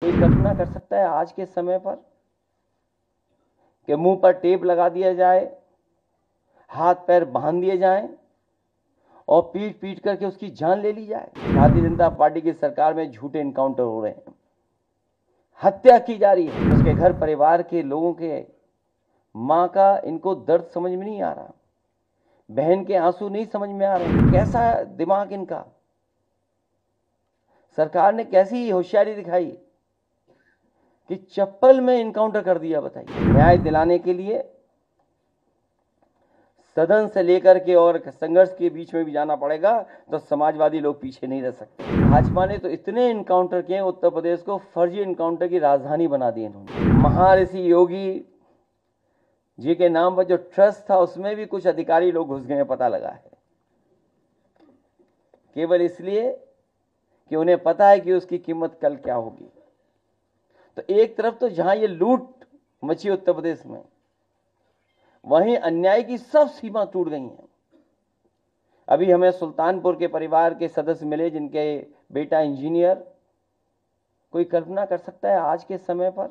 कोई कल्पना कर सकता है आज के समय पर कि मुंह पर टेप लगा दिया जाए, हाथ पैर बांध दिए जाएं और पीट पीट करके उसकी जान ले ली जाए। भारतीय जनता पार्टी की सरकार में झूठे इनकाउंटर हो रहे हैं, हत्या की जा रही है। उसके घर परिवार के लोगों के मां का इनको दर्द समझ में नहीं आ रहा, बहन के आंसू नहीं समझ में आ रहे। कैसा दिमाग इनका, सरकार ने कैसी होशियारी दिखाई कि चप्पल में इनकाउंटर कर दिया। बताइए, न्याय दिलाने के लिए सदन से लेकर के और संघर्ष के बीच में भी जाना पड़ेगा, तो समाजवादी लोग पीछे नहीं रह सकते। भाजपा ने तो इतने इनकाउंटर किए, उत्तर प्रदेश को फर्जी इनकाउंटर की राजधानी बना दी इन्होंने। महर्षि योगी जी के नाम पर जो ट्रस्ट था उसमें भी कुछ अधिकारी लोग घुस गए, पता लगा है, केवल इसलिए कि उन्हें पता है कि उसकी कीमत कल क्या होगी। तो एक तरफ तो जहां ये लूट मची उत्तर प्रदेश में, वहीं अन्याय की सब सीमा टूट गई हैं। अभी हमें सुल्तानपुर के परिवार के सदस्य मिले जिनके बेटा इंजीनियर। कोई कल्पना कर सकता है आज के समय पर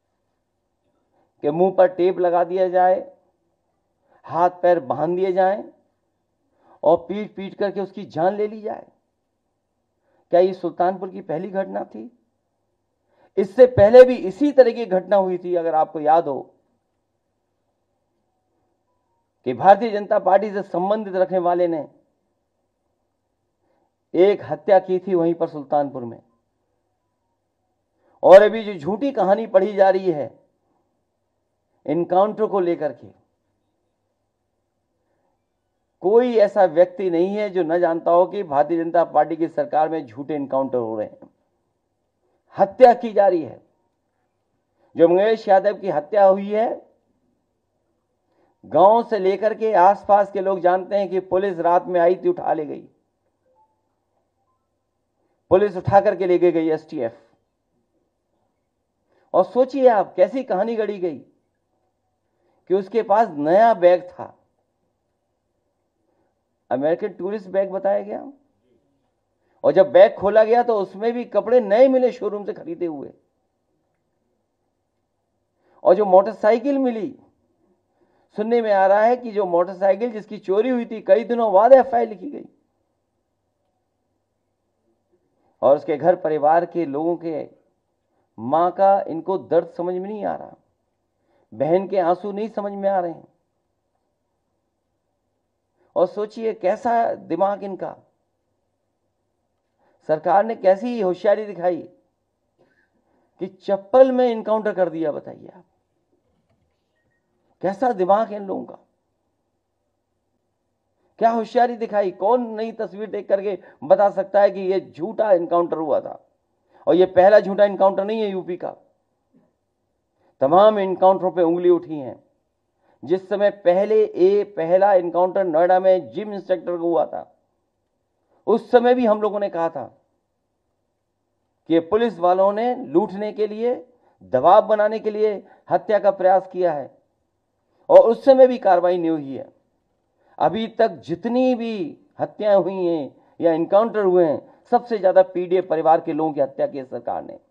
कि मुंह पर टेप लगा दिया जाए, हाथ पैर बांध दिए जाएं और पीट पीट करके उसकी जान ले ली जाए। क्या ये सुल्तानपुर की पहली घटना थी? इससे पहले भी इसी तरह की घटना हुई थी। अगर आपको याद हो कि भारतीय जनता पार्टी से संबंधित रखने वाले ने एक हत्या की थी वहीं पर सुल्तानपुर में। और अभी जो झूठी कहानी पढ़ी जा रही है इनकाउंटर को लेकर के, कोई ऐसा व्यक्ति नहीं है जो न जानता हो कि भारतीय जनता पार्टी की सरकार में झूठे इनकाउंटर हो रहे हैं, हत्या की जा रही है। जो मंगेश यादव की हत्या हुई है, गांव से लेकर के आसपास के लोग जानते हैं कि पुलिस रात में आई थी, उठा ले गई, पुलिस उठा करके ले गई एसटीएफ। और सोचिए आप कैसी कहानी गढ़ी गई कि उसके पास नया बैग था, अमेरिकन टूरिस्ट बैग बताया गया, और जब बैग खोला गया तो उसमें भी कपड़े नए मिले, शोरूम से खरीदे हुए। और जो मोटरसाइकिल मिली, सुनने में आ रहा है कि जो मोटरसाइकिल जिसकी चोरी हुई थी, कई दिनों बाद एफआईआर लिखी गई और उसके घर परिवार के लोगों के मां का इनको दर्द समझ में नहीं आ रहा, बहन के आंसू नहीं समझ में आ रहे हैं। और सोचिए कैसा दिमाग इनका, सरकार ने कैसी होशियारी दिखाई कि चप्पल में इनकाउंटर कर दिया। बताइए आप, कैसा दिमाग है इन लोगों का, क्या होशियारी दिखाई। कौन नई तस्वीर देख करके बता सकता है कि यह झूठा इनकाउंटर हुआ था? और यह पहला झूठा इनकाउंटर नहीं है यूपी का, तमाम इनकाउंटरों पे उंगली उठी है। जिस समय पहला इनकाउंटर नोएडा में जिम इंस्पेक्टर को हुआ था, उस समय भी हम लोगों ने कहा था कि पुलिस वालों ने लूटने के लिए, दबाव बनाने के लिए हत्या का प्रयास किया है, और उस समय भी कार्रवाई नहीं हुई है। अभी तक जितनी भी हत्याएं हुई हैं या इनकाउंटर हुए हैं, सबसे ज्यादा पीड़ित परिवार के लोगों की हत्या की है सरकार ने।